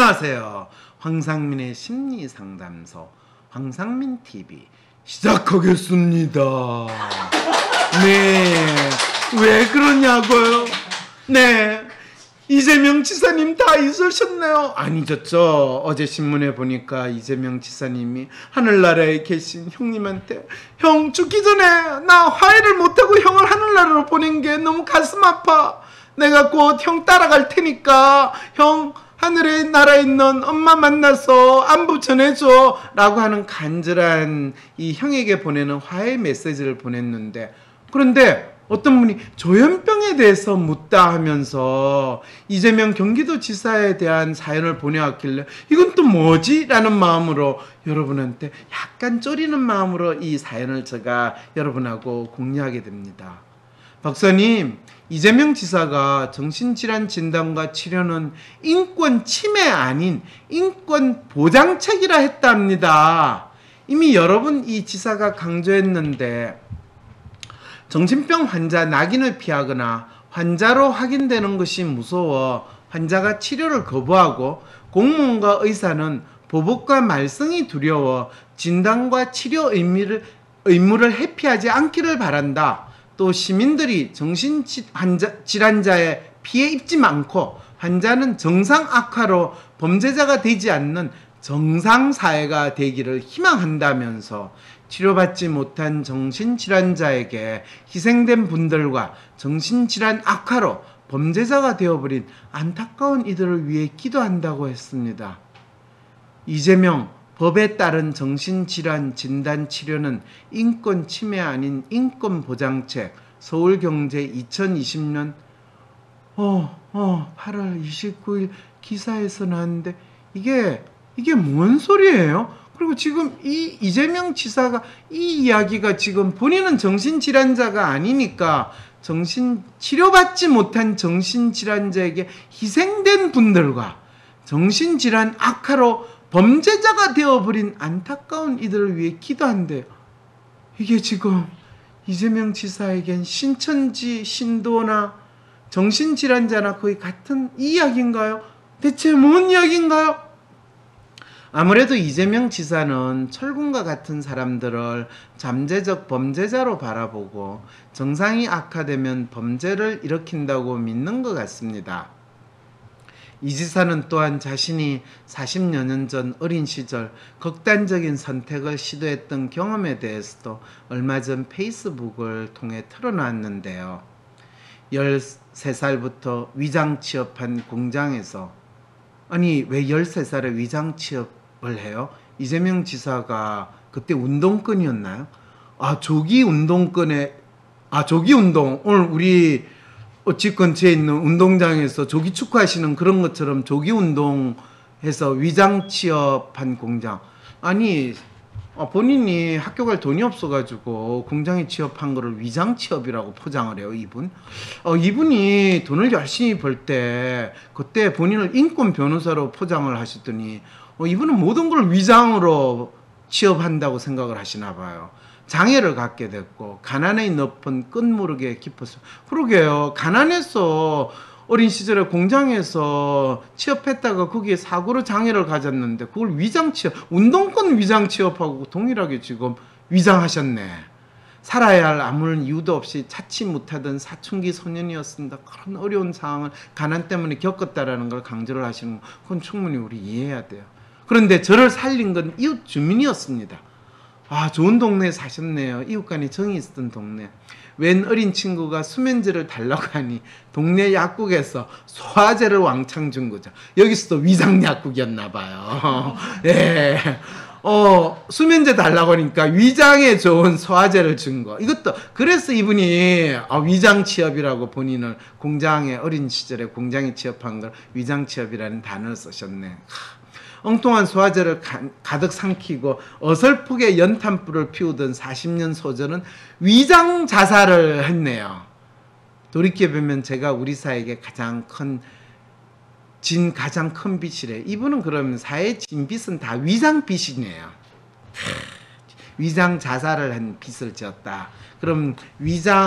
안녕하세요. 황상민의 심리상담소 황상민TV 시작하겠습니다. 네, 왜 그러냐고요? 네, 이재명 지사님 다 있으셨네요. 안 잊었죠? 어제 신문에 보니까 이재명 지사님이 하늘나라에 계신 형님한테 형 죽기 전에 나 화해를 못하고 형을 하늘나라로 보낸 게 너무 가슴 아파. 내가 곧 형 따라갈 테니까 형 하늘의 나라에 있는 엄마 만나서 안부 전해줘 라고 하는 간절한 이 형에게 보내는 화해 메시지를 보냈는데, 그런데 어떤 분이 조현병에 대해서 묻다 하면서 이재명 경기도지사에 대한 사연을 보내왔길래 이건 또 뭐지? 라는 마음으로 여러분한테 약간 쪼리는 마음으로 이 사연을 제가 여러분하고 공유하게 됩니다. 박사님, 이재명 지사가 정신질환 진단과 치료는 인권 침해 아닌 인권 보장책이라 했답니다. 이미 여러 번 이 지사가 강조했는데, 정신병 환자 낙인을 피하거나 환자로 확인되는 것이 무서워 환자가 치료를 거부하고, 공무원과 의사는 보복과 말썽이 두려워 진단과 치료 의무를 회피하지 않기를 바란다. 또 시민들이 정신질환자의 피해 입지 않고 환자는 정상 악화로 범죄자가 되지 않는 정상사회가 되기를 희망한다면서 치료받지 못한 정신질환자에게 희생된 분들과 정신질환 악화로 범죄자가 되어버린 안타까운 이들을 위해 기도한다고 했습니다. 이재명, 법에 따른 정신질환 진단치료는 인권 침해 아닌 인권 보장책, 서울경제 2020년 8월 29일 기사에서 나왔는데 이게 뭔 소리예요? 그리고 지금 이 이재명 지사가 이 이야기가 지금 본인은 정신질환자가 아니니까 치료받지 못한 정신질환자에게 희생된 분들과 정신질환 악화로 범죄자가 되어버린 안타까운 이들을 위해 기도한대요. 이게 지금 이재명 지사에겐 신천지 신도나 정신질환자나 거의 같은 이야기인가요? 대체 뭔 이야기인가요? 아무래도 이재명 지사는 철군과 같은 사람들을 잠재적 범죄자로 바라보고 정상이 악화되면 범죄를 일으킨다고 믿는 것 같습니다. 이 지사는 또한 자신이 40여 년 전 어린 시절 극단적인 선택을 시도했던 경험에 대해서도 얼마 전 페이스북을 통해 털어놨는데요. 13살부터 위장 취업한 공장에서, 아니 왜 13살에 위장 취업을 해요? 이재명 지사가 그때 운동권이었나요? 조기 운동, 오늘 우리 집 근처에 있는 운동장에서 조기 축구하시는 그런 것처럼 조기 운동해서 위장 취업한 공장. 아니 본인이 학교 갈 돈이 없어가지고 공장에 취업한 거를 위장 취업이라고 포장을 해요, 이분. 이분이 돈을 열심히 벌 때 그때 본인을 인권 변호사로 포장을 하셨더니 이분은 모든 걸 위장으로 취업한다고 생각을 하시나 봐요. 장애를 갖게 됐고 가난의 높은 끝모르게 깊었어요. 그러게요. 가난해서 어린 시절에 공장에서 취업했다가 거기에 사고로 장애를 가졌는데 그걸 위장 취업, 운동권 위장 취업하고 동일하게 지금 위장하셨네. 살아야 할 아무런 이유도 없이 찾지 못하던 사춘기 소년이었습니다. 그런 어려운 상황을 가난 때문에 겪었다라는 걸 강조를 하시는 건 그건 충분히 우리 이해해야 돼요. 그런데 저를 살린 건 이웃 주민이었습니다. 좋은 동네에 사셨네요. 이웃 간에 정이 있었던 동네. 웬 어린 친구가 수면제를 달라고 하니 동네 약국에서 소화제를 왕창 준 거죠. 여기서도 위장 약국이었나 봐요. 예. 수면제 달라고 하니까 위장에 좋은 소화제를 준 거. 이것도 그래서 이분이 위장 취업이라고 본인을 공장에 어린 시절에 공장에 취업한 걸 위장 취업이라는 단어를 쓰셨네. 엉뚱한 소화제를 가득 삼키고 어설프게 연탄불을 피우던 40년 소년은 위장 자살을 했네요. 돌이켜보면 제가 우리 사회에게 가장 큰 빚이래. 이분은 그러면 사회의 진 빚은 다 위장 빚이네요. 위장 자살을 한 빚을 지었다. 그럼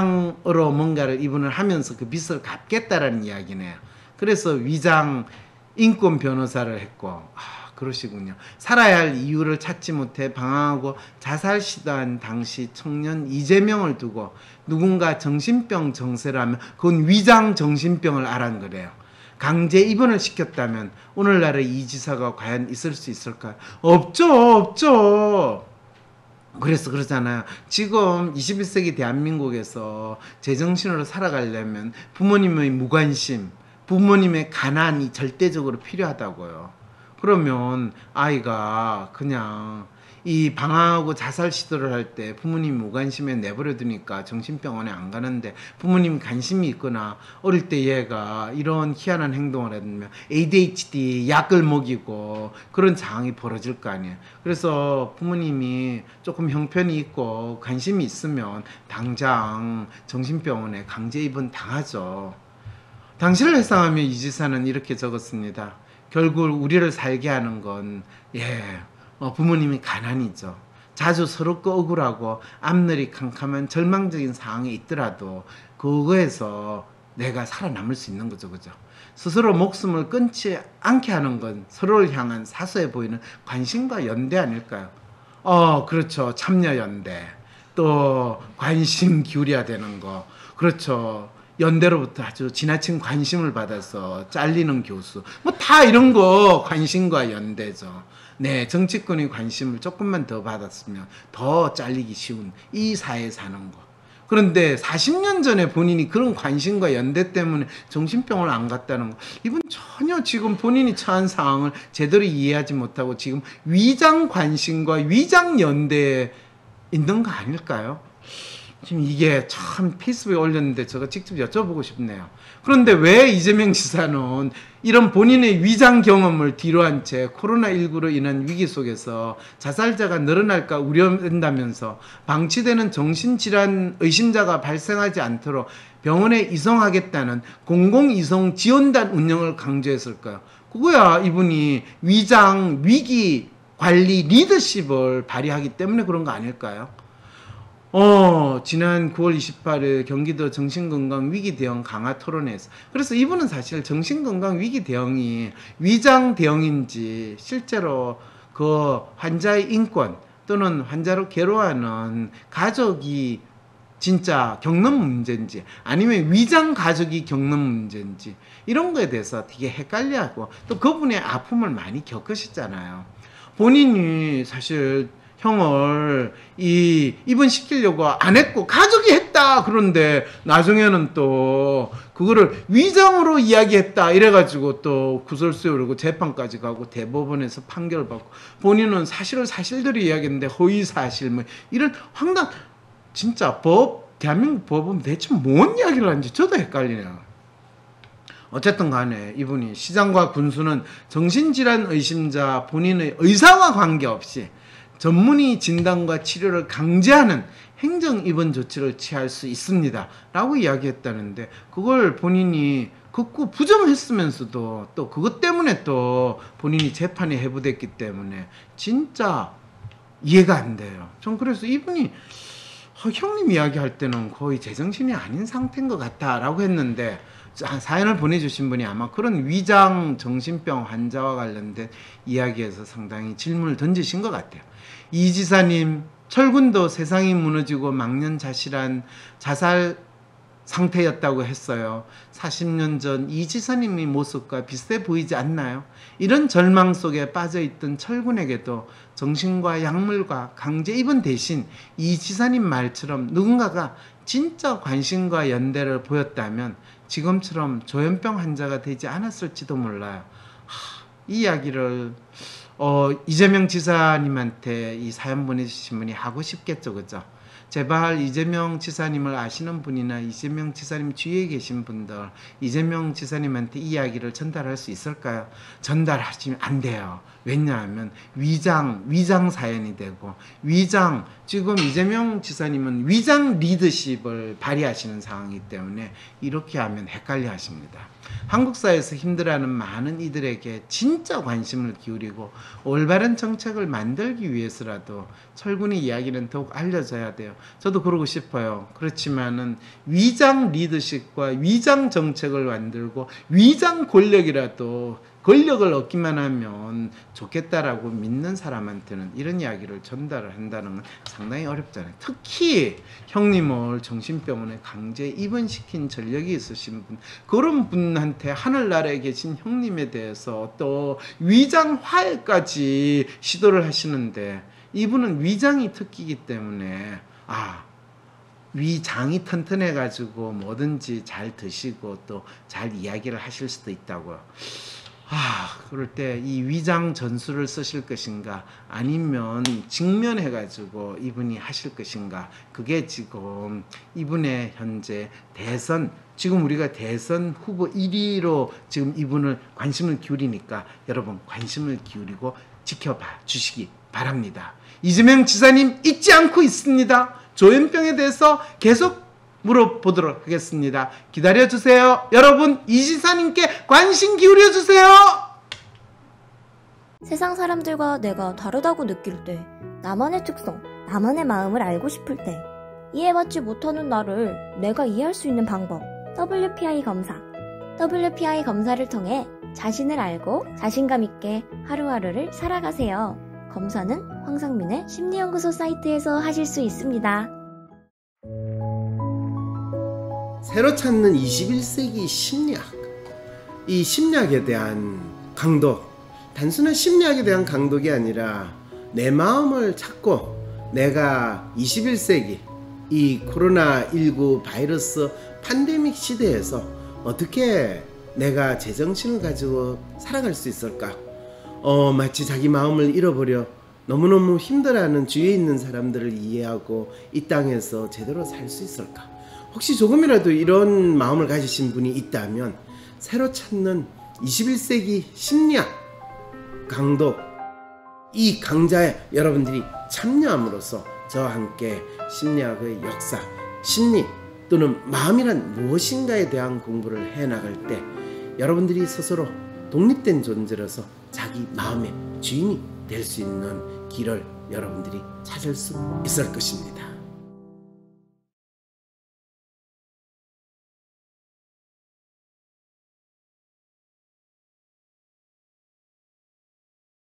위장으로 뭔가를 이분을 하면서 그 빚을 갚겠다라는 이야기네요. 그래서 위장 인권 변호사를 했고, 그러시군요. 살아야 할 이유를 찾지 못해 방황하고 자살 시도한 당시 청년 이재명을 두고 누군가 정신병 정세라면 그건 위장 정신병을 앓은 거래요. 강제 입원을 시켰다면 오늘날의 이 지사가 과연 있을 수 있을까요? 없죠, 없죠. 그래서 그러잖아요. 지금 21세기 대한민국에서 제정신으로 살아가려면 부모님의 무관심, 부모님의 가난이 절대적으로 필요하다고요. 그러면 아이가 그냥 이 방황하고 자살 시도를 할 때 부모님이 무관심에 내버려 두니까 정신병원에 안 가는데, 부모님이 관심이 있거나 어릴 때 얘가 이런 희한한 행동을 했으면 ADHD 약을 먹이고 그런 상황이 벌어질 거 아니에요. 그래서 부모님이 조금 형편이 있고 관심이 있으면 당장 정신병원에 강제 입원 당하죠. 당시를 회상하며 이 지사는 이렇게 적었습니다. 결국 우리를 살게 하는 건 부모님이 가난이죠. 자주 서럽고 억울하고 앞날이 캄캄한 절망적인 상황에 있더라도 그거에서 내가 살아남을 수 있는 거죠. 그죠? 스스로 목숨을 끊지 않게 하는 건 서로를 향한 사소해 보이는 관심과 연대 아닐까요? 그렇죠. 참여연대. 또 관심 기울여야 되는 거. 그렇죠. 연대로부터 아주 지나친 관심을 받아서 잘리는 교수. 뭐 다 이런 거 관심과 연대죠. 네, 정치권의 관심을 조금만 더 받았으면 더 잘리기 쉬운 이 사회에 사는 거. 그런데 40년 전에 본인이 그런 관심과 연대 때문에 정신병을 안 갔다는 거, 이분 전혀 지금 본인이 처한 상황을 제대로 이해하지 못하고 지금 위장 관심과 위장 연대에 있는 거 아닐까요? 지금 이게 참 페이스북에 올렸는데 제가 직접 여쭤보고 싶네요. 그런데 왜 이재명 지사는 이런 본인의 위장 경험을 뒤로한 채 코로나19로 인한 위기 속에서 자살자가 늘어날까 우려된다면서 방치되는 정신질환 의심자가 발생하지 않도록 병원에 이송하겠다는 공공이송 지원단 운영을 강조했을까요? 그거야 이분이 위장 위기 관리 리더십을 발휘하기 때문에 그런 거 아닐까요? 지난 9월 28일 경기도 정신건강위기대응 강화 토론회에서, 그래서 이분은 사실 정신건강위기 대응이 위장 대응인지 실제로 그 환자의 인권 또는 환자로 괴로워하는 가족이 진짜 겪는 문제인지 아니면 위장 가족이 겪는 문제인지 이런 거에 대해서 되게 헷갈려하고, 또 그분의 아픔을 많이 겪으셨잖아요. 본인이 사실 형을 입원시키려고 안 했고 가족이 했다. 그런데 나중에는 또 그거를 위장으로 이야기했다 이래가지고 또 구설수에 오르고 재판까지 가고 대법원에서 판결을 받고, 본인은 사실을 사실대로 이야기했는데 허위사실 뭐 이런 황당, 진짜 대한민국 법은 대체 뭔 이야기를 하는지 저도 헷갈리네요. 어쨌든 간에 이분이 시장과 군수는 정신질환 의심자 본인의 의사와 관계없이 전문의 진단과 치료를 강제하는 행정 입원 조치를 취할 수 있습니다 라고 이야기했다는데, 그걸 본인이 극구 부정했으면서도 또 그것 때문에 또 본인이 재판에 회부됐기 때문에 진짜 이해가 안 돼요. 전 그래서 이분이 형님 이야기할 때는 거의 제정신이 아닌 상태인 것 같다 라고 했는데, 사연을 보내주신 분이 아마 그런 위장 정신병 환자와 관련된 이야기에서 상당히 질문을 던지신 것 같아요. 이 지사님, 철군도 세상이 무너지고 망연자실한 자살 상태였다고 했어요. 40년 전 이 지사님의 모습과 비슷해 보이지 않나요? 이런 절망 속에 빠져있던 철군에게도 정신과 약물과 강제 입원 대신 이 지사님 말처럼 누군가가 진짜 관심과 연대를 보였다면 지금처럼 조현병 환자가 되지 않았을지도 몰라요. 이 이야기를 이재명 지사님한테 이 사연 보내주신 분이 하고 싶겠죠, 그죠? 제발 이재명 지사님을 아시는 분이나 이재명 지사님 주위에 계신 분들, 이재명 지사님한테 이 이야기를 전달할 수 있을까요? 전달하시면 안 돼요. 왜냐하면 위장 사연이 되고, 지금 이재명 지사님은 위장 리더십을 발휘하시는 상황이기 때문에 이렇게 하면 헷갈려 하십니다. 한국 사회에서 힘들어하는 많은 이들에게 진짜 관심을 기울이고 올바른 정책을 만들기 위해서라도 철군의 이야기는 더욱 알려져야 돼요. 저도 그러고 싶어요. 그렇지만은 위장 리더십과 위장 정책을 만들고 위장 권력이라도 권력을 얻기만 하면 좋겠다라고 믿는 사람한테는 이런 이야기를 전달을 한다는 건 상당히 어렵잖아요. 특히 형님을 정신병원에 강제 입원시킨 전력이 있으신 분, 그런 분한테 하늘나라에 계신 형님에 대해서 또 위장 화해까지 시도를 하시는데, 이분은 위장이 특기이기 때문에 위장이 튼튼해 가지고 뭐든지 잘 드시고 또 잘 이야기를 하실 수도 있다고요. 그럴 때 이 위장 전술을 쓰실 것인가, 아니면 직면해 가지고 이분이 하실 것인가, 그게 지금 이분의 현재 대선, 지금 우리가 대선 후보 1위로 지금 이분을 관심을 기울이니까 여러분 관심을 기울이고 지켜봐 주시기 바랍니다. 이재명 지사님 잊지 않고 있습니다. 조현병에 대해서 계속 물어보도록 하겠습니다. 기다려주세요. 여러분, 이 지사님께 관심 기울여주세요. 세상 사람들과 내가 다르다고 느낄 때, 나만의 특성, 나만의 마음을 알고 싶을 때, 이해받지 못하는 나를 내가 이해할 수 있는 방법, WPI 검사. WPI 검사를 통해 자신을 알고 자신감 있게 하루하루를 살아가세요. 검사는 황상민의 심리연구소 사이트에서 하실 수 있습니다. 새로 찾는 21세기 심리학. 이 심리학에 대한 강독, 단순한 심리학에 대한 강독이 아니라 내 마음을 찾고 내가 21세기 이 코로나19 바이러스 팬데믹 시대에서 어떻게 내가 제정신을 가지고 살아갈 수 있을까? 마치 자기 마음을 잃어버려 너무너무 힘들어하는 주위에 있는 사람들을 이해하고 이 땅에서 제대로 살 수 있을까? 혹시 조금이라도 이런 마음을 가지신 분이 있다면 새로 찾는 21세기 심리학 강독, 이 강좌에 여러분들이 참여함으로써 저와 함께 심리학의 역사, 심리 또는 마음이란 무엇인가에 대한 공부를 해나갈 때 여러분들이 스스로 독립된 존재로서 자기 마음의 주인이 될 수 있는 길을 여러분들이 찾을 수 있을 것입니다.